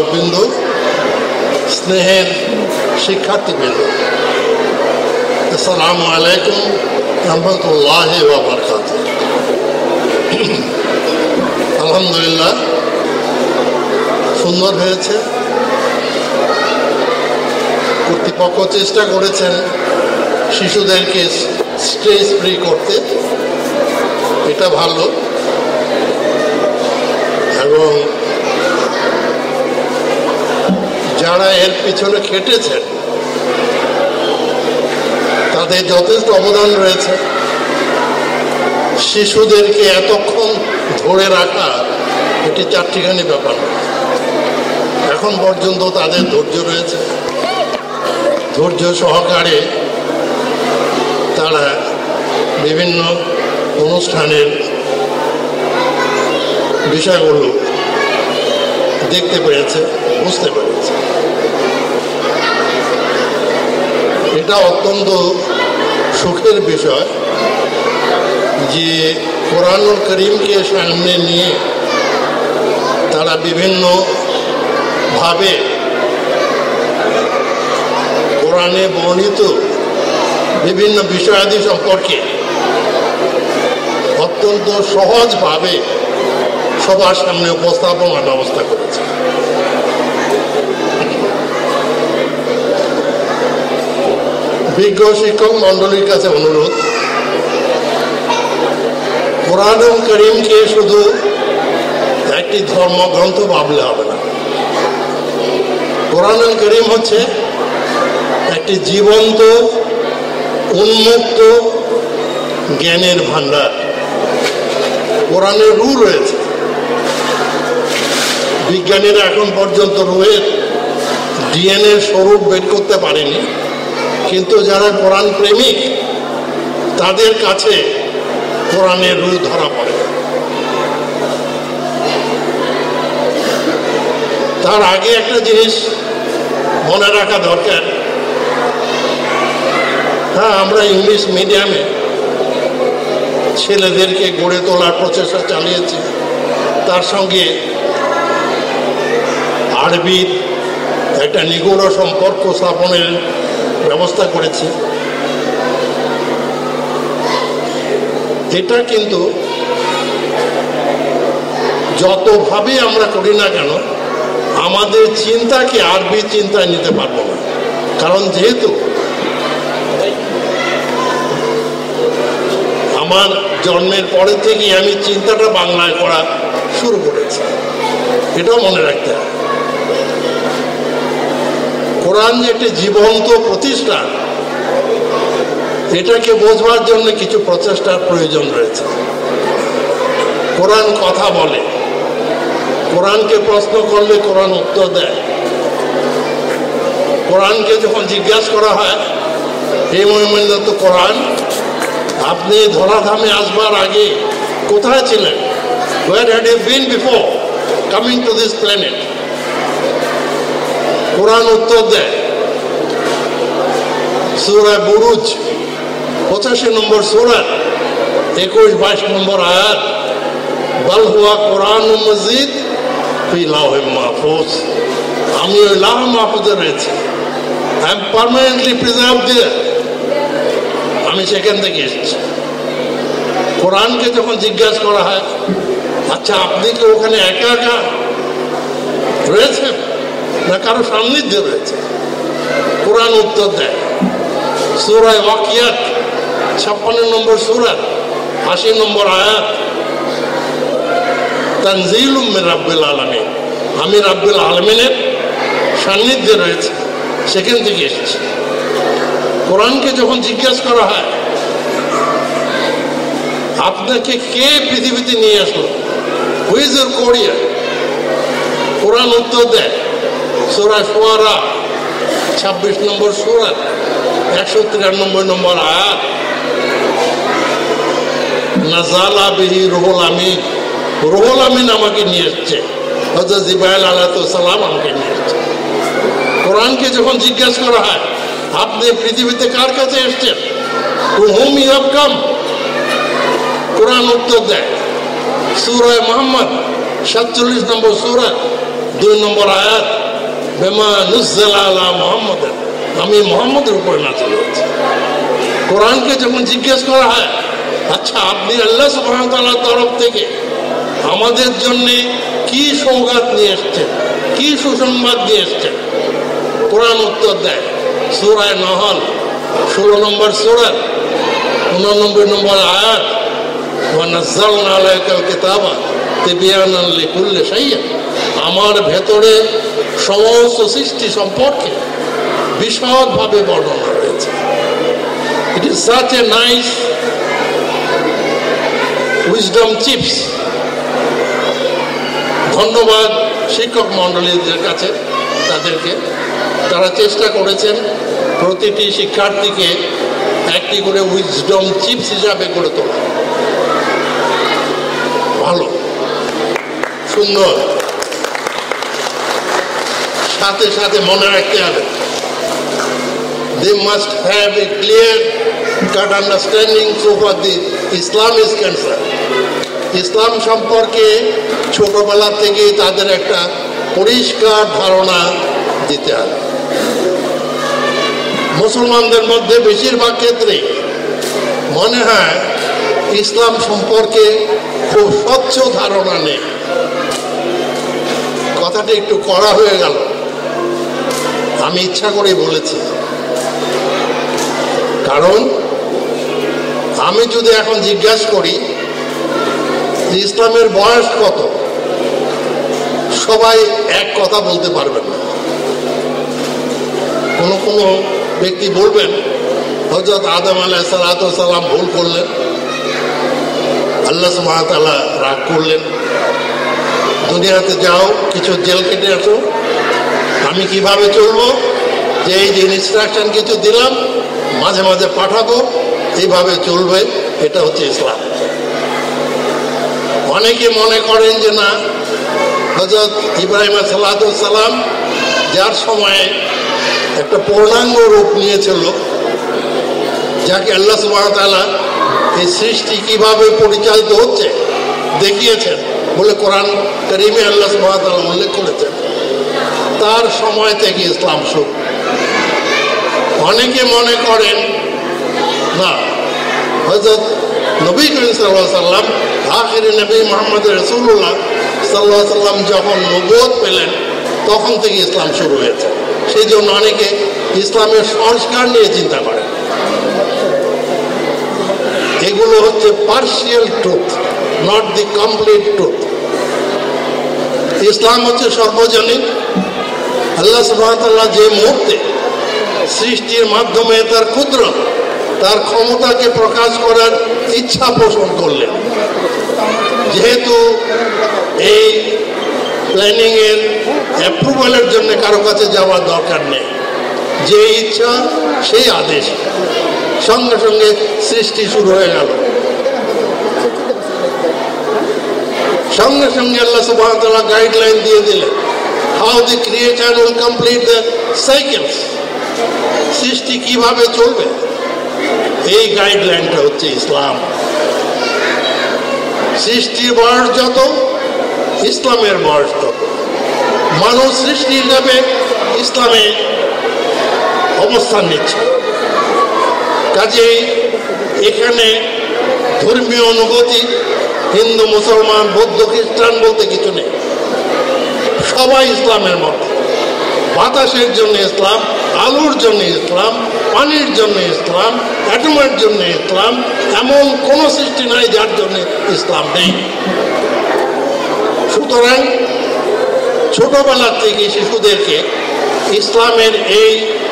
অভিভাবকবৃন্দ, স্নেহের শিক্ষার্থীবৃন্দ, আসসালামু আলাইকুম রহমতুল্লাহি ওয়া বারাকাতুহু। আলহামদুলিল্লাহ, সুন্দর হয়েছে। কর্তৃপক্ষ চেষ্টা করেছেন শিশুদেরকে স্ট্রেস ফ্রি করতে, এটা ভালো। এবং যারা এর পিছনে খেটেছেন তাদের যথেষ্ট অবদান রয়েছে। শিশুদেরকে এতক্ষণ ধরে রাখা এটি চারটিখানি ব্যাপার। এখন পর্যন্ত তাদের ধৈর্য রয়েছে, ধৈর্য সহকারে তারা বিভিন্ন অনুষ্ঠানের বিষয়গুলো দেখতে পেরেছে, বুঝতে পেরেছে। এটা অত্যন্ত সুখের বিষয় যে কোরআনুল করিমকে সামনে নিয়ে তারা বিভিন্নভাবে কোরআনে বর্ণিত বিভিন্ন বিষয়াদি সম্পর্কে অত্যন্ত সহজভাবে সবার সামনে উপস্থাপনার ব্যবস্থা করেছে। বিজ্ঞ শিক্ষক মণ্ডলীর কাছে অনুরোধ, কোরআনুল করিমকে শুধু একটি ধর্মগ্রন্থ ভাবলে হবে না। কোরআনুল করিম হচ্ছে একটি জীবন্ত উন্মুক্ত জ্ঞানের ভান্ডার। কোরআনের রূহ রয়েছে। বিজ্ঞানীরা এখন পর্যন্ত রূহের ডিএনএ স্বরূপ বের করতে পারেনি, কিন্তু যারা কোরআন প্রেমিক তাদের কাছে কোরআনের রূহ ধরা পড়ে। তার আগে একটা জিনিস মনে রাখা দরকার, হ্যাঁ, আমরা ইংলিশ মিডিয়ামে ছেলেদেরকে গড়ে তোলার প্রচেষ্টা চালিয়েছি, তার সঙ্গে আরবির একটা নিগুড় সম্পর্ক স্থাপনের ব্যবস্থা করেছি। এটা কিন্তু যতভাবে আমরা করি না কেন আমাদের চিন্তাকে আরবি চিন্তায় নিতে পারবো না। কারণ যেহেতু আমার জন্মের পরে থেকেই আমি চিন্তাটা বাংলায় করা শুরু করেছি, এটাও মনে রাখতে হবে। কোরআন যে একটি জীবন্ত প্রতিষ্ঠান, এটাকে বোঝবার জন্য কিছু প্রচেষ্টার প্রয়োজন রয়েছে। কোরআন কথা বলে, কোরআনকে প্রশ্ন করলে কোরআন উত্তর দেয়। কোরআনকে যখন জিজ্ঞাসা করা হয়, হে মুহাম্মদ, তো কোরআন, আপনি ধরাধামে আসবার আগে কোথায় ছিলেন? Where had you been before coming to this planet? কোরআন উত্তর দেয়। সূরা বুরুজ 85 নম্বর সূরা 21-22 নম্বর আয়াত, বাল হুয়া কোরআনুম মাজিদ ফি লাওহিম মাহফুজ। আমি ওই লাওহ মাহফুজে রয়েছি, I am permanently preserved there. আমি সেখান থেকে এসেছি। কোরআনকে যখন জিজ্ঞাসা করা হয়, আচ্ছা আপনি কি ওখানে একা একা রয়েছেন না কারো সান্নিধ্যে রয়েছে? কোরআন উত্তর দেয়। সূরা ওয়াকিয়াত 56 নম্বর সূরা 80 নম্বর আয়াত, তানজিলুম মির রাব্বিল আলামিন, আমি রাব্বিল আলামিনের সান্নিধ্যে রয়েছে, সেখান থেকে এসেছি। কোরআনকে যখন জিজ্ঞাসা করা হয়, আপনাকে কে পৃথিবীতে নিয়ে আসলো, হু ইজ ইউর কোরিয়ার? কোরআন উত্তর দেয়। সূরা শুআরা 26 নম্বর সূরা 193 নম্বর আয়াত, নাযালা বিহি রুহুল আমিন, রুহুল আমিন আমাকে নিয়ে এসছে, হযরত জিবরাইল আলাইহিস সালাম আমাকে নিয়ে এসছে। কোরআনকে যখন জিজ্ঞাসা করা হয়, আপনি পৃথিবীতে কার কাছে এসছেন, to whom you have come, কোরআন উত্তর দেয়। সূরা মুহাম্মদ 47 নম্বর সূরা 2 নম্বর আয়াত, বেমা নুজ্জালা আলা মুহাম্মাদিন, আমি মুহাম্মদের উপরে নাযিল হয়েছে। কোরআনকে যখন জিজ্ঞেস করা হয়, আচ্ছা আপনি আল্লাহ সুবহানাহু ওয়া তাআলার তরফ থেকে আমাদের জন্য কি সৌগাত নিয়ে এসছেন, কি সুসংবাদ নিয়ে এসছেন, কোরআন উত্তর দেয় সূরা নহল 16 নম্বর সূরা 89 নম্বর আয়াত, ওয়া নাযালনা আলাইকাল কিতাবা তিবয়ানান লিকুল্লি শাইইন, আমার ভেতরে সমস্ত সৃষ্টি সম্পর্কে বিশদভাবে বর্ণনা রয়েছে। It is such a nice wisdom chips. ধন্যবাদ শিক্ষক মণ্ডলীদের কাছে, তাদেরকে তারা চেষ্টা করেছেন প্রতিটি শিক্ষার্থীকে একটি করে উইজডম চিপস হিসাবে করে তোলা। ভালো, সুন্দর। সাথে সাথে মনে রাখতে হবে, they must have a clear cut understanding so far the Islam is concerned. ইসলাম সম্পর্কে ছোটবেলা থেকেই তাদের একটা পরিষ্কার ধারণা দিতে হবে। মুসলমানদের মধ্যে বেশিরভাগ ক্ষেত্রে মনে হয় ইসলাম সম্পর্কে খুব স্বচ্ছ ধারণা নেই। কথাটা একটু কড়া হয়ে গেল, আমি ইচ্ছা করে বলেছি, কারণ আমি যদি এখন জিজ্ঞাসা করি যে ইসলামের বয়স কত, সবাই এক কথা বলতে পারবেন না। কোনো কোনো ব্যক্তি বলবেন হযরত আদম আলাইহিস সালাম ভুল করলেন, আল্লাহ সুবহানাহু ওয়া তাআলা রাগ করলেন, দুনিয়াতে যাও কিছু জেল কেটে আসো, আমি কিভাবে চলবো, যে এই যে ইনস্ট্রাকশন কিছু দিলাম মাঝে মাঝে পাঠাবো, এইভাবে চলবে, এটা হচ্ছে ইসলাম। অনেকে মনে করেন যে না, হযরত ইব্রাহিম আলাইহিস সালাম যার সময়ে একটা পূর্ণাঙ্গ রূপ নিয়েছিল, যাকে আল্লাহ সুবহানাহু ওয়া তাআলা এই সৃষ্টি কিভাবে পরিচালিত হচ্ছে দেখিয়েছেন বলে কোরআন কারীমে আল্লাহ সুবহানাহু ওয়া তাআলা উল্লেখ করেছেন, তার সময় থেকে ইসলাম শুরু। অনেকে মনে করেন না, হযরত নবী করিম সাল্লাল্লাহু আলাইহি ওয়াসাল্লাম আখিরি নবী মুহাম্মদ রাসূলুল্লাহ সাল্লাল্লাহু আলাইহি ওয়াসাল্লাম যখন নবুয়ত পেলেন তখন থেকে ইসলাম শুরু হয়েছে। সেই জন্য অনেকে ইসলামের সংস্কার নিয়ে চিন্তা করে। এগুলো হচ্ছে partial truth, not the complete truth. ইসলাম হচ্ছে সর্বজনীন। আল্লাহ সুবহানাহু ওয়া তাআলা যে মুহূর্তে সৃষ্টির মাধ্যমে তার কুদরত, তার ক্ষমতাকে প্রকাশ করার ইচ্ছা পোষণ করলেন, যেহেতু এই প্ল্যানিং এর অ্যাপ্রুভালের জন্য কারো কাছে যাওয়ার দরকার নেই, যে ইচ্ছা সেই আদেশ, সঙ্গে সঙ্গে সৃষ্টি শুরু হয়ে গেল। সঙ্গে সঙ্গে আল্লাহ সুবহানাহু ওয়া তাআলা গাইডলাইন দিয়ে দিলেন how the creation will complete the cycles, সৃষ্টি কিভাবে চলবে। এই গাইডলাইনটা হচ্ছে ইসলাম। সৃষ্টির বয়স যত, ইসলামের বয়স তত। মানুষ সৃষ্টি হিসাবে ইসলামে অবস্থান নিচ্ছে। কাজেই এখানে ধর্মীয় অনুভূতি হিন্দু, মুসলমান, বৌদ্ধ, খ্রিস্টান বলতে কিছু নেই। সবাই ইসলামের মতো। বাতাসের জন্য ইসলাম, আলুর জন্য ইসলাম, পানির জন্য ইসলাম, অ্যাটমের জন্য ইসলাম, এমন কোন সৃষ্টি নাই যার জন্য ইসলাম নেই। সুতরাং ছোটবেলা থেকে শিশুদেরকে ইসলামের এই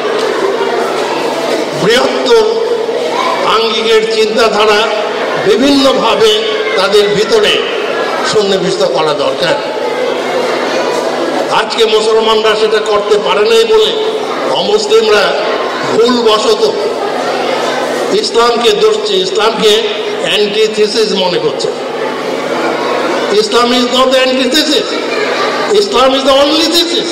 বৃহত্তর আঙ্গিকের চিন্তাধারা বিভিন্নভাবে তাদের ভিতরে সন্নিবিষ্ট করা দরকার। আজকে মুসলমানরা সেটা করতে পারে নাই বলে অমুসলিমরা ভুলবশত ইসলামকে ধরছে, ইসলামকে অ্যান্টিথিসিস মনে করছে। ইসলাম ইজ নট দ্য অ্যান্টিথিসিস, ইসলাম ইজ দ্য অনলি থিসিস।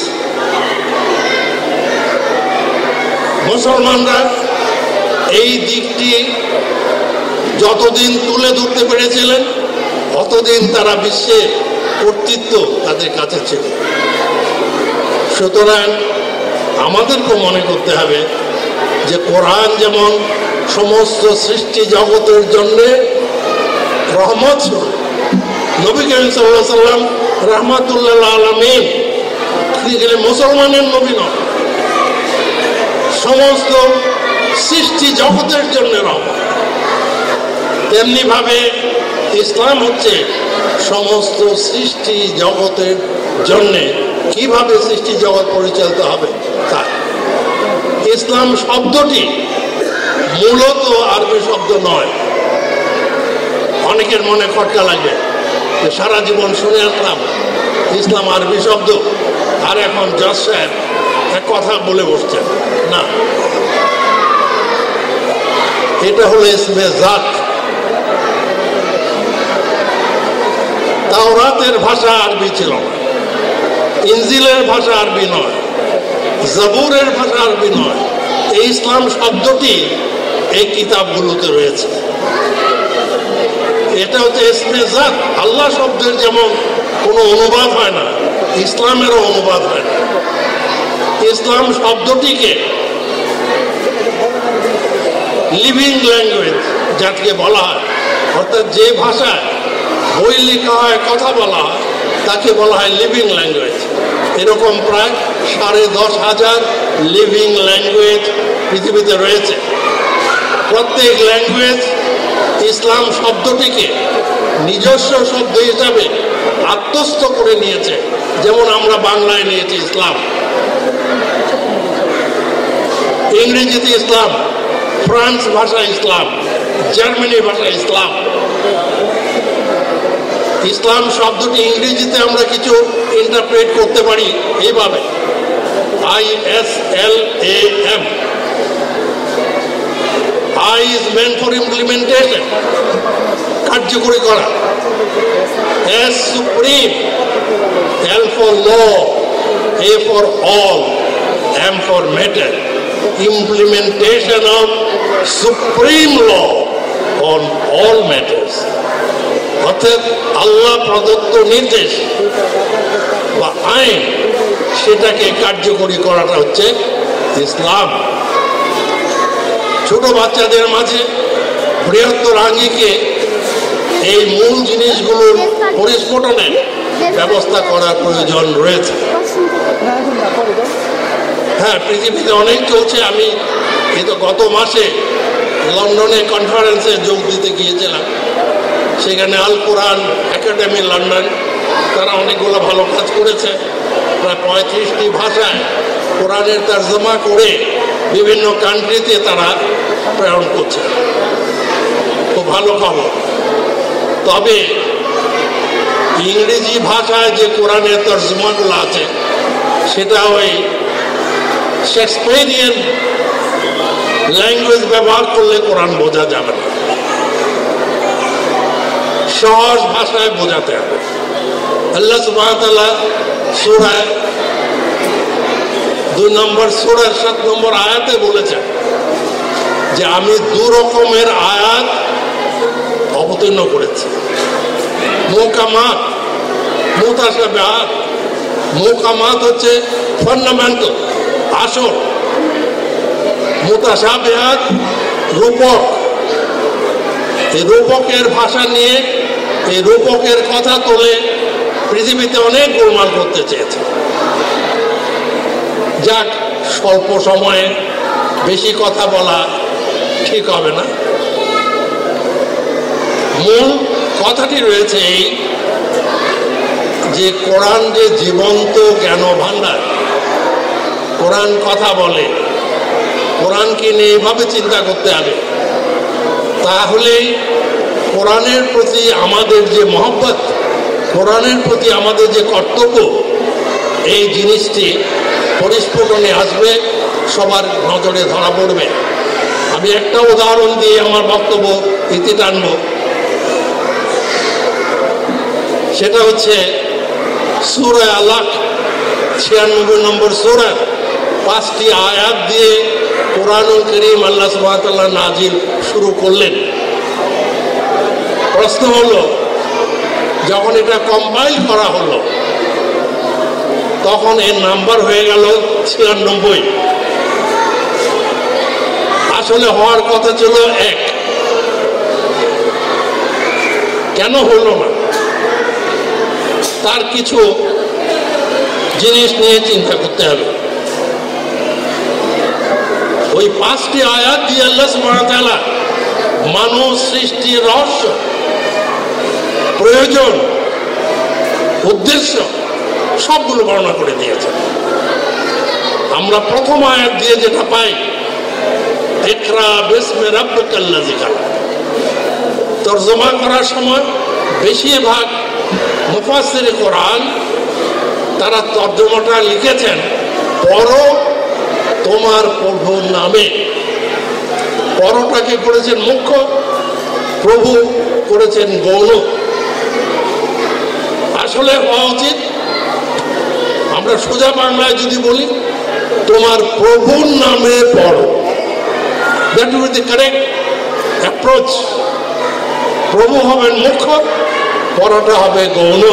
মুসলমানরা এই দিকটি যতদিন তুলে ধরতে পেরেছিলেন ততদিন তারা বিশ্বের কর্তৃত্ব তাদের কাছে ছিল। সুতরাং আমাদেরকে মনে করতে হবে যে কোরআন যেমন সমস্ত সৃষ্টি জগতের জন্যে রহমত স্বরূপ, নবী করিম সাল্লাল্লাহু আলাইহি ওয়াসাল্লাম রাহমাতুল্লিল আলামিন, তিনি ছিলেন মুসলমানের নবী নন, সমস্ত সৃষ্টি জগতের জন্য রহমত। তেমনি ভাবে ইসলাম হচ্ছে সমস্ত সৃষ্টি জগতের জন্যে। কিভাবে সৃষ্টি জগৎ পরিচালিত হবে তা। ইসলাম শব্দটি মূলত আরবি শব্দ নয়। অনেকের মনে খটকা লাগবে যে সারা জীবন শুনে আসলাম ইসলাম আরবি শব্দ, আর এখন জজ সাহেব এক কথা বলে বসছেন। না, এটা হলো ইসমে জাত। তাওরাতের ভাষা আরবি ছিল না, ইনজিলের ভাষা আরবি নয়, জাবুরের ভাষা আরবি নয়। এই ইসলাম শব্দটি এই কিতাবগুলোতে রয়েছে। এটা হচ্ছে ইসমে জাত। আল্লাহ শব্দের যেমন কোনো অনুবাদ হয় না, ইসলামেরও অনুবাদ হয় না। ইসলাম শব্দটিকে লিভিং ল্যাঙ্গুয়েজ যাকে বলা হয়, অর্থাৎ যে ভাষায় বই লেখা হয়, কথা বলা হয়, তাকে বলা হয় লিভিং ল্যাঙ্গুয়েজ। এরকম প্রায় 10,500 লিভিং ল্যাঙ্গুয়েজ পৃথিবীতে রয়েছে। প্রত্যেক ল্যাঙ্গুয়েজ ইসলাম শব্দটিকে নিজস্ব শব্দ হিসাবে আত্মস্থ করে নিয়েছে, যেমন আমরা বাংলায় নিয়েছি ইসলাম, ইংরেজিতে ইসলাম, ফ্রান্স ভাষা ইসলাম, জার্মানি ভাষা ইসলাম। ইসলাম শব্দটি ইংরেজিতে আমরা কিছু ইন্টারপ্রেট করতে পারি এইভাবে, ISLAM, I is meant for implementation, কার্যকরী করা। S supreme, L for law, A for all, M for matter, implementation of supreme law on all matters। অর্থাৎ আল্লাহ প্রদত্ত নির্দেশ বা আইন, সেটাকে কার্যকরী করাটা হচ্ছে ইসলাম। ছোট বাচ্চাদের মাঝে বৃহত্তর আঙ্গিকে এই মূল জিনিসগুলোর পরিস্ফুটনের ব্যবস্থা করার প্রয়োজন রয়েছে। হ্যাঁ, পৃথিবীতে অনেক চলছে। আমি তো গত মাসে লন্ডনে কনফারেন্সে যোগ দিতে গিয়েছিলাম। সেখানে আল কোরআন একাডেমি লন্ডন, তারা অনেকগুলো ভালো কাজ করেছে। প্রায় 35টি ভাষায় কোরআনের তর্জমা করে বিভিন্ন কান্ট্রিতে তারা প্রেরণ করছে। খুব ভালো খবর। তবে ইংরেজি ভাষায় যে কোরআনের তর্জমাগুলো আছে, সেটা ওই শেক্সপিয়ারিয়ান ল্যাঙ্গুয়েজ ব্যবহার করলে কোরআন বোঝা যাবে না, সহজ ভাষায় বোঝাতে হবে। আল্লাহ সুবহানাহু ওয়া তাআলা সূরা 2 নম্বর সূরার 7 নম্বর আয়াতে বলেছেন যে আমি 2 রকমের আয়াত অবতীর্ণ করেছি, মুহকামাত, মুতাশাবিহাত। মুহকামাত হচ্ছে ফান্ডামেন্টাল, আসল। মুতাশাবিহাত রূপক। এই রূপকের ভাষা নিয়ে, এই রূপকের কথা তোলে পৃথিবীতে অনেক গোলমাল করতে চেয়েছে। যাক, স্বল্প সময়ে বেশি কথা বলা ঠিক হবে না। মূল কথাটি রয়েছে এই যে কোরআন যে জীবন্ত জ্ঞান ভাণ্ডার, কোরআন কথা বলে, কোরআনকে নিয়ে এইভাবে চিন্তা করতে হবে। তাহলেই কোরআনের প্রতি আমাদের যে মহব্বত, কোরআনের প্রতি আমাদের যে কর্তব্য, এই জিনিসটি পরিস্ফুটনে আসবে, সবার নজরে ধরা পড়বে। আমি একটা উদাহরণ দিয়ে আমার বক্তব্য ইতি টানব। সেটা হচ্ছে সূরা আলাক 96 নম্বর সূরা, 5টি আয়াত দিয়ে কোরআনুল কারীম আল্লাহ সুবহানাহু ওয়া তাআলা নাজিল শুরু করলেন। প্রশ্ন হলো, যখন এটা কম্পাইল করা হলো, তখন এর নাম্বার হয়ে গেল 96। আসলে হওয়ার কথা ছিল 1। কেন হলো না? তার কিছু জিনিস নিয়ে চিন্তা করতে হবে। ওই 5টি আয়াত দিয়ে আল্লাহ সুবহানাহু ওয়া তাআলা মানুষ সৃষ্টির রহস্য, প্রয়োজন, উদ্দেশ্য সবগুলো বর্ণনা করে দিয়েছেন। আমরা প্রথম আয়াত দিয়ে যেটা পাই, ইকরা বিসমি রাব্বিকাল্লাযী খালাক, তরজমা করার সময় বেশিরভাগ মুফাসসিরে কোরআন তারা তর্জমাটা লিখেছেন পড়ো তোমার প্রভুর নামে। পরটাকে করেছেন মুখ্য, প্রভু করেছেন গৌণ। আসলে হওয়া উচিত আমরা সোজা বাংলায় যদি বলি তোমার প্রভুর নামে পড়ো, that will be the correct approach. প্রভু হবেন মুখ্য, পরটা হবে গৌণ।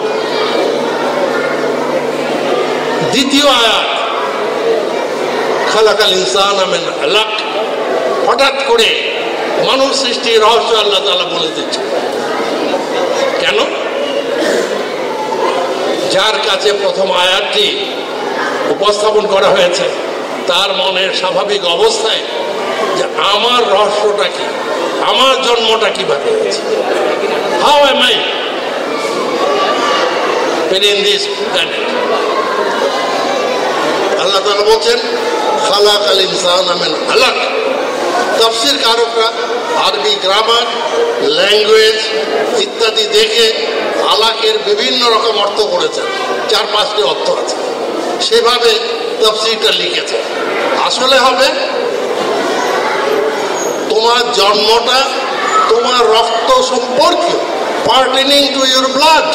দ্বিতীয় আয়াত খালাকাল ইনসানা মিন আলাক, হঠাৎ করে মানুষ সৃষ্টির রহস্য আল্লাহ তাআলা বলে দিচ্ছে। কেন? যার কাছে প্রথম আয়াতটি উপস্থাপন করা হয়েছে তার মনের স্বাভাবিক অবস্থায় যে আমার রহস্যটা কি, আমার জন্মটা কিভাবে হয়েছে, how am I in this planet? আল্লাহ তাআলা বলছেন খালাকাল ইনসানা মিন আলাক। তাফসীর কারকরা আরবি গ্রামার, ল্যাঙ্গুয়েজ ইত্যাদি দেখে আলাকের বিভিন্ন রকম অর্থ করেছেন, 4-5টি অর্থ আছে, সেভাবে তাফসীরটা লিখেছে। আসলে হবে তোমার জন্মটা তোমার রক্ত সম্পর্কীয়, পার্টেনিং টু ইউর ব্লাড।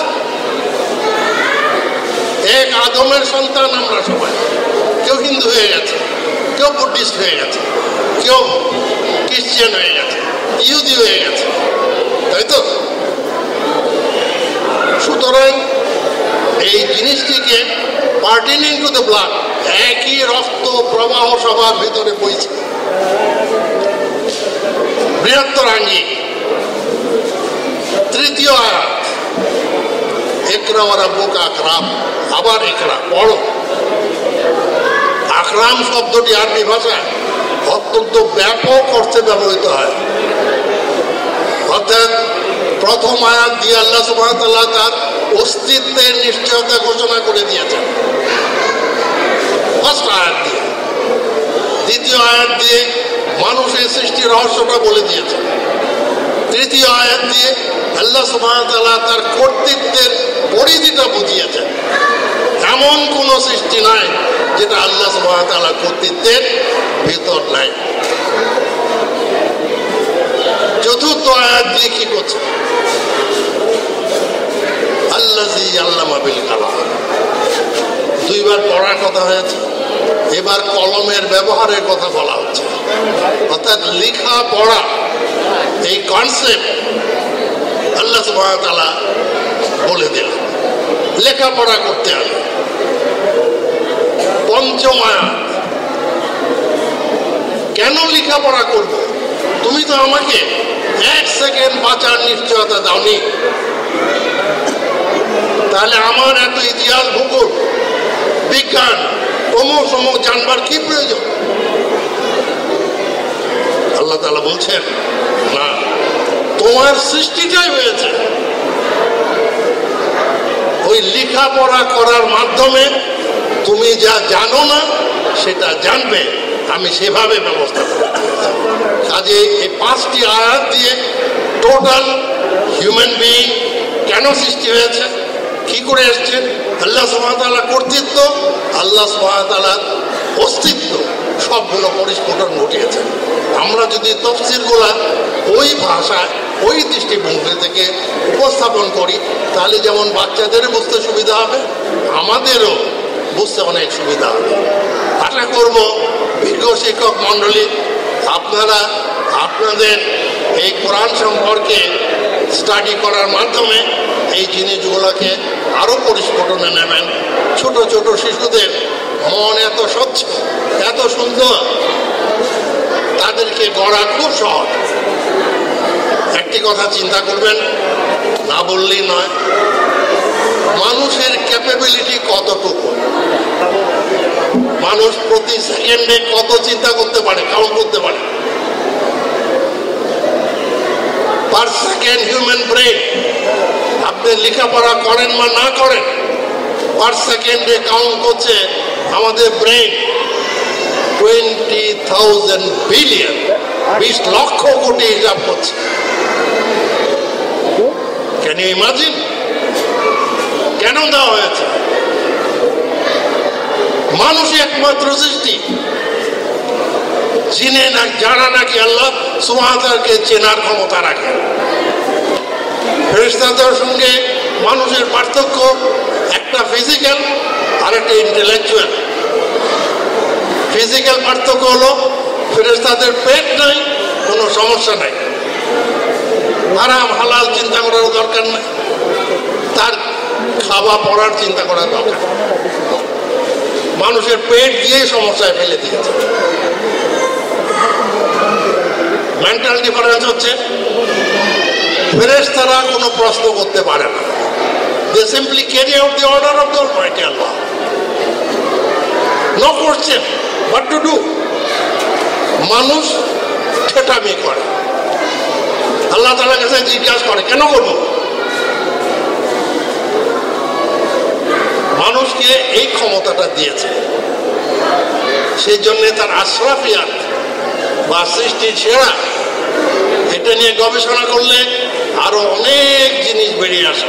এক আদমের সন্তান আমরা সবাই। কেউ হিন্দু হয়ে গেছে, কেউ বুদ্ধিস্ট হয়ে গেছে, কেউ খ্রিস্টান হয়ে গেছে, ইহুদি হয়ে গেছে, তাই তো? সুতরাং এই জিনিসটিকে পার্টেনিং টু দ্য ব্লাড, একই রক্ত প্রবাহ সবার ভিতরে বইছে, বৃহত্তর আঙ্গিক। তৃতীয় আয়াত ইকরা ওয়া রাব্বুকা আকরাম, আবার ইকরা পড়ো। আকরাম শব্দটি আরবি ভাষায় অত্যন্ত ব্যাপক অর্থে ব্যবহৃত হয়। অর্থাৎ প্রথম আয়াত দিয়ে আল্লাহ সুবহানাহু ওয়া তাআলা তার অস্তিত্বের নিশ্চয়তা ঘোষণা করে দিয়েছেন ফার্স্ট আয়াত দিয়ে। দ্বিতীয় আয়াত দিয়ে মানুষের সৃষ্টির রহস্যটা বলে দিয়েছেন। তৃতীয় আয়াত দিয়ে আল্লাহ সুবহানাহু ওয়া তাআলা তার কর্তৃত্বের পরিধিটা বুঝিয়েছেন। এমন কোন সৃষ্টি নাই যেটা আল্লাহ সুবহানাহু ওয়া তাআলার কর্তৃত্বের ভিতর নাই। চতুর্থ আয়াত দিয়ে কি করছে? আল্লাযী আল্লামা বিল কালাম। দুইবার পড়ার কথা হয়েছে, এবার কলমের ব্যবহারের কথা বলা হচ্ছে। অর্থাৎ লেখা পড়া এই কনসেপ্ট আল্লাহ সুবহানাহু ওয়া তাআলা বলে দিলেন, লেখাপড়া করতে হবে। পঞ্চম আয়াত, কেন লেখাপড়া করব? তুমি তো আমাকে 1 সেকেন্ড বাঁচার নিশ্চয়তা দাওনি, তাহলে আমার এত ইতিহাস, ভূগোল, বিজ্ঞান অমুক জানবার কি প্রয়োজন? আল্লাহ তাআলা বলছেন না, তোমার সৃষ্টিটাই হয়েছে ওই লেখাপড়া করার মাধ্যমে। তুমি যা জানো না সেটা জানবে, আমি সেভাবে ব্যবস্থা করে দিয়েছি। কাজে এই 5টি আয়াত দিয়ে টোটাল হিউম্যান বিইং কেন সৃষ্টি হয়েছে, কি করে এসছে, আল্লাহ সুবহানাহু ওয়া তাআলার কর্তৃত্ব, আল্লাহ সুবহানাহু ওয়া তাআলার অস্তিত্ব সবগুলো পরিস্ফুটন ঘটিয়েছে। আমরা যদি তাফসীরগুলো ওই ভাষায় ওই দৃষ্টিভঙ্গি থেকে উপস্থাপন করি তাহলে যেমন বাচ্চাদের বুঝতে সুবিধা হবে, আমাদেরও বুঝতে অনেক সুবিধা হবে। আশা করব বিজ্ঞ শিক্ষক মণ্ডলী আপনারা আপনাদের এই কোরআন সম্পর্কে স্টাডি করার মাধ্যমে এই জিনিসগুলোকে আরও পরিস্ফুটনে নেবেন। ছোট ছোট শিশুদের মন এত স্বচ্ছ, এত সুন্দর, তাদেরকে গড়া খুব সহজ। একটি কথা চিন্তা করবেন, না বললেই নয়, মানুষের ক্যাপাবিলিটি কতটুকু, মানুষ প্রতি সেকেন্ডে কত চিন্তা করতে পারে, কাউন্ট করতে পারে। পার সেকেন্ড হিউম্যান ব্রেন, আপনি লেখাপড়া করেন বা না করেন, পার সেকেন্ডে কাউন্ট করছে আমাদের ব্রেন 20,000 বিলিয়ন, 20 লক্ষ কোটি হিসাব করছে। Can you imagine? কেন দেওয়া হয়েছে? মানুষই একমাত্র সৃষ্টি যারা নাকি আল্লাহ সুবহানাহু ওয়া তাআলাকে চেনার ক্ষমতা রাখে। ফেরেশতাদের সঙ্গে মানুষের পার্থক্য একটা ফিজিক্যাল আর একটা ইন্টেলেকচুয়াল। ফিজিক্যাল পার্থক্য হলো ফেরেশতাদের পেট নাই, কোনো সমস্যা নাই, হারাম হালাল চিন্তা করার দরকার নাই, তার খাওয়া পড়ার চিন্তা করার দরকার। মানুষের পেট দিয়ে সমস্যায় ফেলে দিয়েছে। মেন্টাল ডিফারেন্স হচ্ছে ফেরেশতারা কোনো প্রশ্ন করতে পারে না, they simply carry out the order of the Almighty Allah. No question, what to do? মানুষ ঠেটামি করে, আল্লাহ তাআলার কাছে জিজ্ঞাসা করে কেন করবো? মানুষকে এই ক্ষমতাটা দিয়েছে, সেই জন্য তার আশরাফিয়াত বা সৃষ্টির সেরা, এটা নিয়ে গবেষণা করলে আরো অনেক জিনিস বেরিয়ে আসে।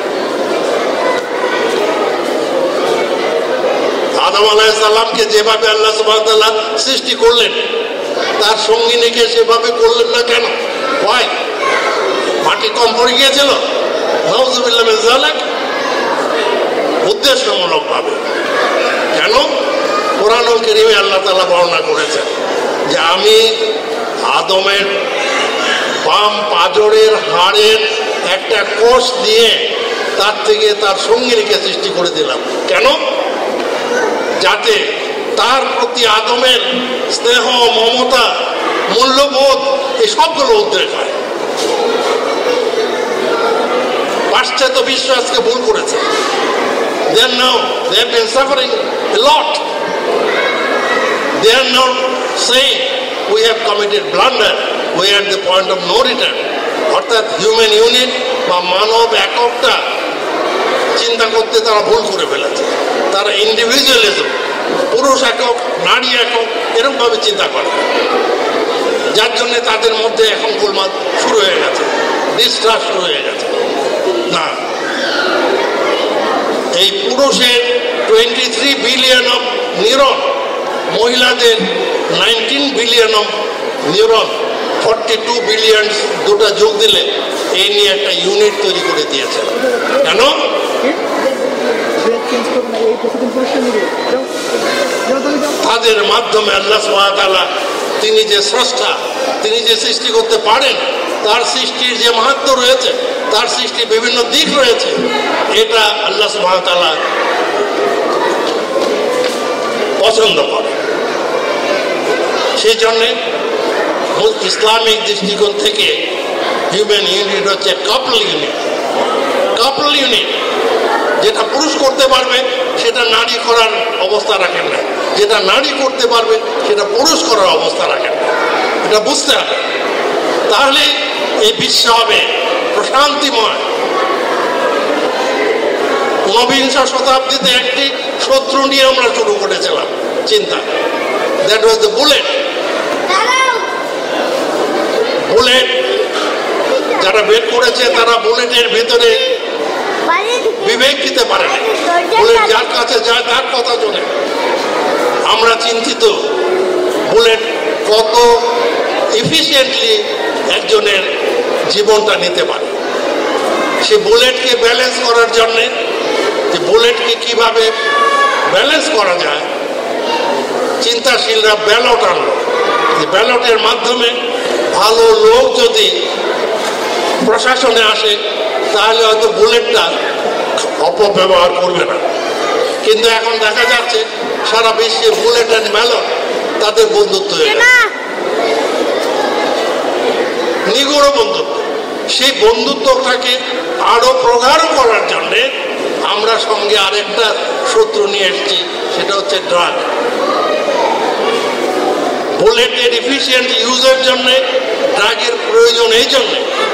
আদম আলাইহিস সালামকে যেভাবে আল্লাহ সুবহানাহু ওয়া তাআলা সৃষ্টি করলেন, তার সঙ্গিনীকে সেভাবে করলেন না কেন? Why? মাটি কম পড়ে গিয়েছিল? নাউযুবিল্লাহ মিন যালিক। উদ্দেশ্যমূলক ভাবে। কেন? কোরআনুল কারীমে আল্লাহ তাআলা বর্ণনা করেছেন যে আমি আদমের বাম পাজরের হাড়ের একটা কোষ দিয়ে তার থেকে তার সঙ্গিনীকে সৃষ্টি করে দিলাম। কেন? যাতে তার প্রতি আদমের স্নেহ, মমতা, মূল্যবোধ এই সবগুলো উদ্রেক হয়। পাশ্চাত্য বিশ্ব আজকে ভুল করেছে। They have been suffering a lot. They are now saying we have committed blunder, we are at the point of no return. অর্থাৎ হিউম্যান ইউনিট বা মানব এককটা চিন্তা করতে তারা ভুল করে ফেলেছে। তারা ইন্ডিভিজুয়ালিজম, পুরুষ একক, নারী একক, এরকম ভাবে চিন্তা করে, যার জন্য তাদের মধ্যে এখন গোলমাল শুরু হয়ে গেছে, ডিস্ট্রাস্ট শুরু হয়ে গেছে। না, এই পুরুষের 23 বিলিয়ন অফ নিউরন, মহিলাদের 19 বিলিয়ন অফ নিউরন, 42 বিলিয়ন দুটা যোগ দিলে এই নিয়ে একটা ইউনিট তৈরি করে দিয়েছে। কেন? তাদের মাধ্যমে আল্লাহ সুবহানাহু ওয়া তাআলা, তিনি যে স্রষ্টা, তিনি যে সৃষ্টি করতে পারেন, তার সৃষ্টির যে মাহাত্ম্য রয়েছে, তার সৃষ্টির বিভিন্ন দিক রয়েছে, এটা আল্লাহ সুবহানাহু ওয়া তাআলা পছন্দ করে। সেই জন্যে ইসলামিক দৃষ্টিকোণ থেকে হিউম্যান ইউনিট হচ্ছে কাপল ইউনিট। কাপল ইউনিট যেটা পুরুষ করতে পারবে সেটা নারী করার অবস্থা রাখেন না, যেটা নারী করতে পারবে সেটা পুরুষ করার অবস্থা রাখেন না। এটা বুঝতে হবে, তাহলে এই বিশ্ব হবে প্রশান্তিময়। ঊনবিংশ শতাব্দীতে একটি শত্রু নিয়ে আমরা শুরু করেছিলাম চিন্তা, that was the bullet. Bullet যারা বের করেছে তারা বুলেটের ভেতরে বিবেক দিতে পারে না, বুলেট যার কাছে যায় তার কথা শোনে। আমরা চিন্তিত বুলেট কত এফিশিয়েন্টলি একজনের জীবনটা নিতে পারে। সে বুলেটকে ব্যালেন্স করার জন্যে, যে বুলেটকে কিভাবে ব্যালেন্স করা যায়, চিন্তাশীলরা ব্যালট আনলো। ব্যালটের মাধ্যমে ভালো লোক যদি প্রশাসনে আসে তাহলে হয়তো বুলেটটা অপব্যবহার করবে না। কিন্তু এখন দেখা যাচ্ছে সারা বিশ্বে বুলেট অ্যান্ড ব্যালট তাদের বন্ধুত্ব হয়ে গেছে, নিগুড় বন্ধুত্ব। সেই বন্ধুত্বটাকে আরো প্রগাঢ় করার জন্য আমরা সঙ্গে আরেকটা শত্রু নিয়ে এসেছি, সেটা হচ্ছে ড্রাগ। বুলেটের এফিসিয়েন্ট ইউজের জন্য ড্রাগের প্রয়োজন এই জন্য,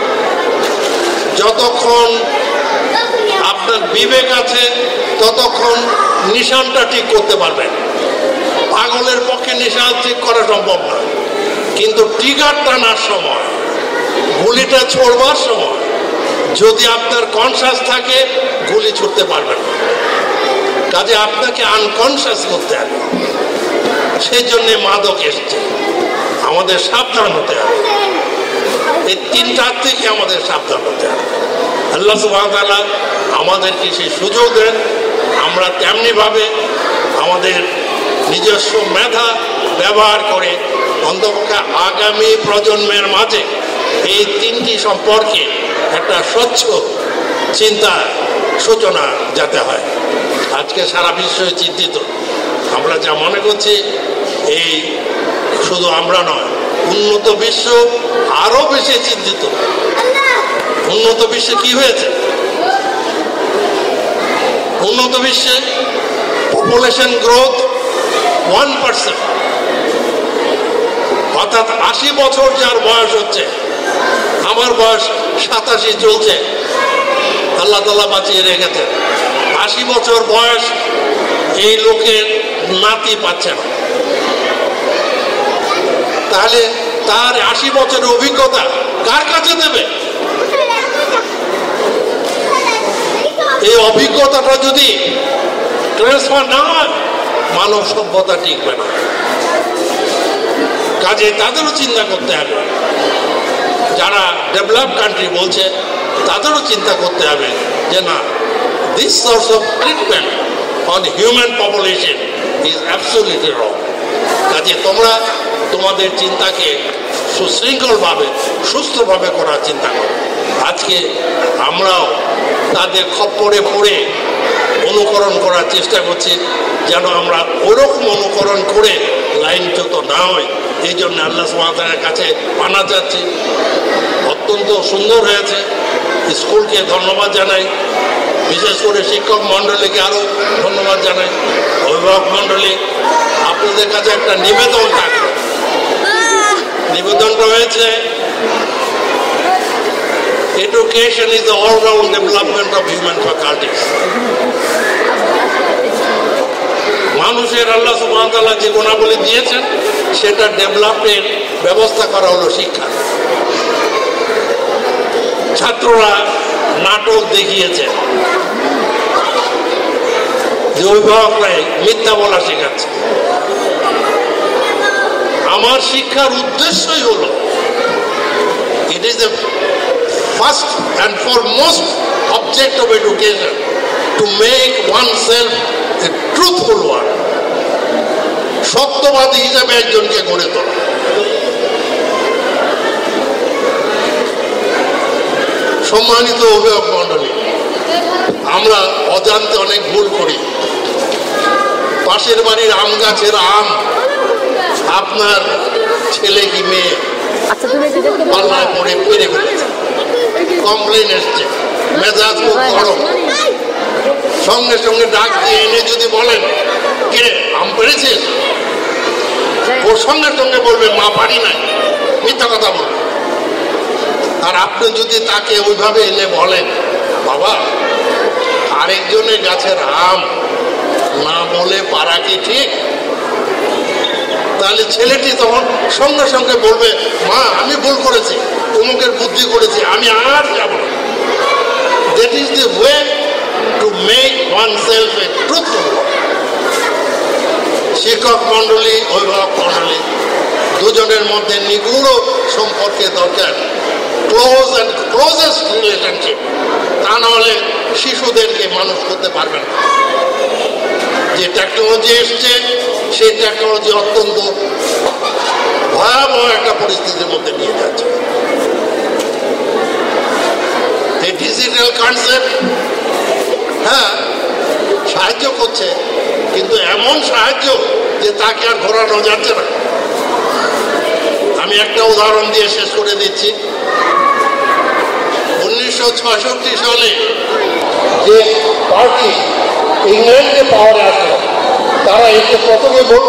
যতক্ষণ আপনার বিবেক আছে ততক্ষণ নিশানটা ঠিক করতে পারবেন। পাগলের পক্ষে নিশান ঠিক করা সম্ভব না, কিন্তু ট্রিগার টানার সময়, গুলিটা ছোড়বার সময় যদি আপনার কনসাস থাকে গুলি ছুটতে পারবেন না। কাজে আপনাকে আনকনসাস করতে হবে। সেই জন্যে মাদক এসছে। আমাদের সাবধান হতে হবে, এই তিনটার থেকে আমাদের সাবধান হতে হবে। আল্লাহ সুবহানাহু ওয়া তাআলা আমাদেরকে সেই সুযোগ দেন, আমরা তেমনিভাবে আমাদের নিজস্ব মেধা ব্যবহার করে অন্তপক্ষে আগামী প্রজন্মের মাঝে এই তিনটি সম্পর্কে একটা স্বচ্ছ চিন্তা সূচনা যাতে হয়। আজকে সারা বিশ্বই চিন্তিত। আমরা যা মনে করছি এই শুধু আমরা নয়, উন্নত বিশ্ব আরো বেশি চিন্তিত। উন্নত বিশ্বে কি হয়েছে? উন্নত বিশ্বে পপুলেশন গ্রোথ 1%, অর্থাৎ 80 বছর যার বয়স হচ্ছে, আমার বয়স 87 চলছে, আল্লাহ তাআলা বাঁচিয়ে রেখেছেন। 80 বছর বয়স এই লোকের নাতি পাচ্ছে না, তাহলে তার 80 বছরের অভিজ্ঞতা কার কাছে দেবে? এই অভিজ্ঞতাটা যদি ট্রান্সফার না হয় মানব সভ্যতা টিকবে না। কাজে তাদেরও চিন্তা করতে হবে, যারা ডেভেলপ কান্ট্রি বলছে তাদেরও চিন্তা করতে হবে যে না, this source of treatment on human population is absolutely wrong. কাজে তোমরা তোমাদের চিন্তাকে সুশৃঙ্খলভাবে সুস্থভাবে করার চিন্তা করো। আজকে আমরাও তাদের খপ্পরে পড়ে অনুকরণ করার চেষ্টা করছি, যেন আমরা ওরকম অনুকরণ করে লাইনচ্যুত না হই। এই জন্য আল্লাহ সুবহানাহু ওয়া তাআলার কাছে পানা যাচ্ছি। অত্যন্ত সুন্দর হয়েছে, স্কুলকে ধন্যবাদ জানাই, বিশেষ করে শিক্ষক মণ্ডলীকে আরও ধন্যবাদ জানাই, অভিভাবক মণ্ডলী। আপনাদের কাছে একটা নিবেদন থাকবে। নিবেদনটা হয়েছে, education is the all-round development of human faculties. মানুষের আল্লাহ সুবহানাহু ওয়া তাআলা যে গুণাবলী দিয়েছেন সেটা ডেভেলপের ব্যবস্থা করা হলো শিক্ষা। ছাত্ররা নাটক দেখিয়েছে যে অভিভাবকরাই মিথ্যা বলা শেখাচ্ছে। আমার শিক্ষার উদ্দেশ্যই হলো, it is the first and foremost object of education to make oneself a truthful one. সত্যবাদী হিসাবে একজনকে গড়ে তোলা। সম্মানিত অভিভাবক মণ্ডলী, আমরা অজান্তে অনেক ভুল করি। পাশের বাড়ির আম গাছের আম আপনার ছেলে কি মেয়ে পাল্লায় পড়ে পেরে ফেলেছে, কমপ্লেন এসছে, মেজাজ খুব গরম, সঙ্গে সঙ্গে ডাক দিয়ে এনে যদি বলেন কে আম পেরেছিস, ওর সঙ্গে সঙ্গে বলবে মা পারি নাই, মিথ্যা কথা বলবে। আর আপনি যদি তাকে ওইভাবে এনে বলেন বাবা আরেকজনের গাছের আম না বলে পারা কি ঠিক, তাহলে ছেলেটি তখন সঙ্গে সঙ্গে বলবে মা আমি ভুল করেছি, অমুকের বুদ্ধি করেছি, আমি আর যাব না। That is the way to make oneself a truthful. শিক্ষক মণ্ডলী, অভিভাবক মণ্ডলী দুজনের মধ্যে নিগুড় সম্পর্কে দরকার, ক্লোজ অ্যান্ড ক্লোজেস্ট রিলেশনশিপ। তা নাহলে শিশুদেরকে মানুষ করতে পারবে না। যে টেকনোলজি এসছে সেই টেকনোলজি অত্যন্ত ভয়াবহ একটা পরিস্থিতির মধ্যে নিয়ে যাচ্ছে। এই ডিজিটাল কনসেপ্ট হ্যাঁ সাহায্য করছে, কিন্তু এমন সাহায্য যে তাকে আর ঘোরানো যাচ্ছে না। আমি একটা উদাহরণ দিয়ে শেষ করে দিচ্ছি। 1966 সালে যে পার্টি ইংল্যান্ডে পাওয়ারে আসলো, তারা একে প্রথমে বলল,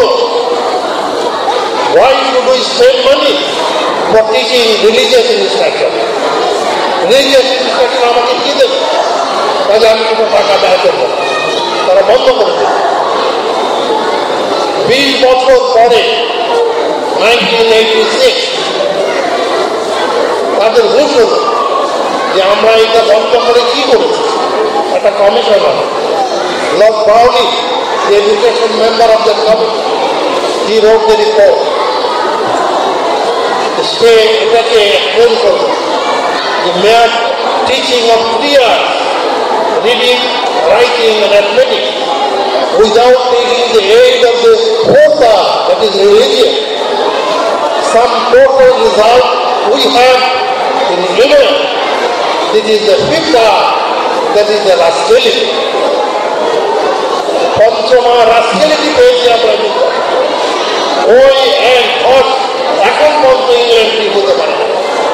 why should we spend money for teaching religious instruction? Religious instruction আমাকে কি দেবে? তাহলে আমি কোনো টাকা ব্যয় করবো না। তারা বন্ধ করে দেবে। 20 বছর পরে 1986 তাদের হুঁশ হলো যে আমরা এটা বন্ধ করে কি করেছি। একটা কমিশন হবে, Lord Brownie, the education member of the committee, he wrote the report. সে এটাকে এক্সপ্লেন করলো যে mere teaching of 3 years, reading, writing and arithmetic, without taking the aid of the 4th hour, that is religion, some total result we have in England. This is the 5th hour, that is the rascality. পঞ্চমা রাস্কেলিটি পেয়েছি আমরা। ওই এক thought এখন পর্যন্ত England ঠিক হতে পারে না।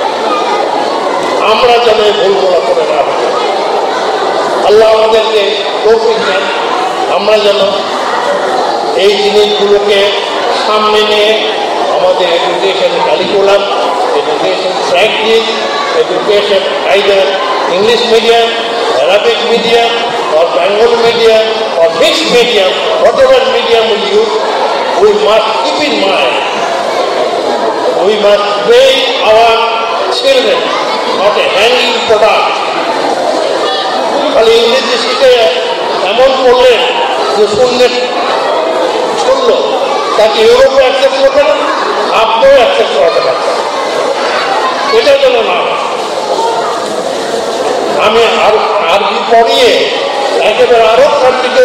আমরা যেন এই ভুলগুলো করে না, আল্লাহ আমাদেরকে তৌফিক দেন, আমরা যেন এই জিনিসগুলোকে সামনে নিয়ে আমাদের education curriculum, education practice, education either English medium, Arabic medium or Bengal medium or mixed medium, whatever medium we use, we must keep in mind, we must train our children, not a hanging product. খালি ইংরেজি শিখে এমন করলেন যে শুনলো, তাকে ইউরোপে accept করবে না, আপনিও অ্যাকসেপ্ট করাতে পারছেন। এটা যেন না। আমি আরবি পড়িয়ে একেবারে আরব কান্ট্রিকে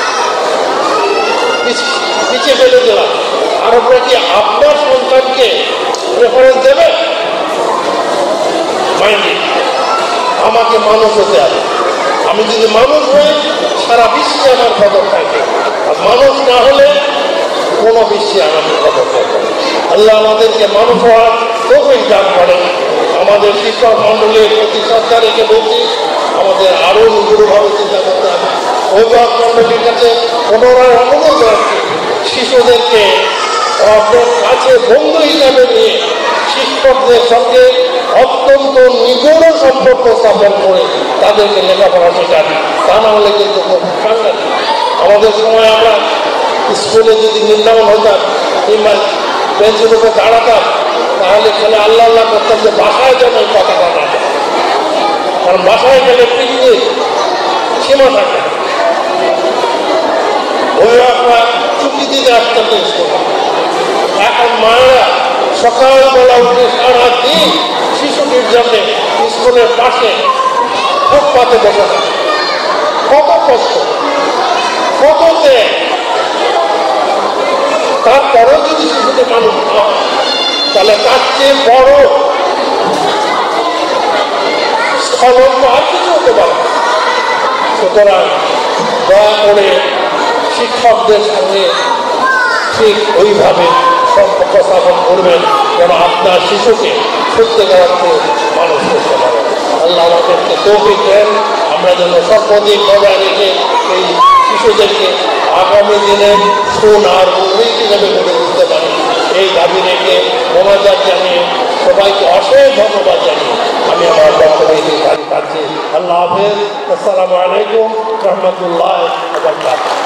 পিছিয়ে ফেলে দিলাম। আরবরা কি আপনার সন্তানকে প্রেফারেন্স দেবে? মাইন্ডে আমাকে মানুষ হতে হবে। আমি যদি মানুষ হই, সারা বিশ্বে আমার খবর থাকে, আর মানুষ না হলে কোনো বিশ্বে আমাদের খবর থাকে। আল্লাহ আমাদেরকে মানুষ হওয়ার তৌফিক দান করেন। আমাদের শিক্ষক মন্ডলীর প্রতি শ্রদ্ধা রেখে বলছি, আমাদের আরও নিগুড়ভাবে চিন্তা করতে হবে। অভিভাবক মন্ডলীর কাছে পুনরায় অনুরোধ রাখছি, শিশুদেরকে আপনার কাছে বন্ধু হিসাবে নিয়ে শিক্ষকদের সঙ্গে অত্যন্ত নিগুড় সম্পর্ক স্থাপন করে তাদেরকে লেখাপড়া শেখান। তা না হলে কিন্তু খুব সাংঘাতিক। আমাদের সময় আমরা স্কুলে যদি নির্ধারণ হতাম কিংবা বেঞ্চের উপরে দাঁড়াতাম, তাহলে খেলে আল্লাহ আল্লাহ করতাম যে বাসায় যেন এই কথাটা না যায়, কারণ বাসায় গেলে পিকনিক সীমা থাকে। অভিভাবকরা ছুটি দিতে আসতেন স্কুলে। এখন মায়েরা সকালবেলা উঠে সারাদিন শিশুটির জন্য স্কুলের পাশে ফুটপাতে বসে থাকে। কত কষ্ট, কত দেয়, তারপরেও যদি শিশুকে মানুষ না হয়, তাহলে তার চেয়ে বড় স্থলন আর কিছু হতে পারে। সুতরাং দয়া করে শিক্ষকদের সঙ্গে ঠিক ওইভাবে সম্পর্ক স্থাপন করবেন যেন আপনার শিশুকে সত্যিকার অর্থে মানুষ করতে পারে। আল্লাহ আমাদেরকে তৌফিক দেন, আমরা যেন সর্বাধিক বজায় রেখে এই শিশুদেরকে আগামী দিনে সুনার মুমিন হিসেবে গড়ে তুলতে পারি। এই দাবি রেখে মোনাজাত জানিয়ে সবাইকে অশেষ ধন্যবাদ জানিয়ে আমি আমার বক্তব্য পাচ্ছি। আল্লাহ হাফেজ। আসসালামু আলাইকুম রহমতুল্লাহ।